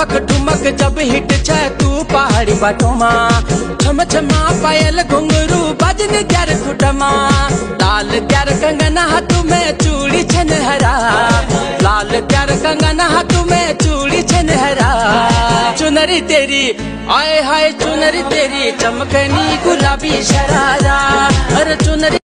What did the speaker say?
ठुमक ठुमक जब हिट छे तू पहाड़ी बाटोमा, छम छमा पायल घुंघरू बजन क्यार खुटमा। लाल प्यार कंगना हाथ में चूड़ी छनहरा, लाल प्यार कंगना हाथ में चूड़ी छनहरा। चुनरी तेरी आए हाय चुनरी तेरी चमकनी गुलाबी शरारा, अरे चुनरी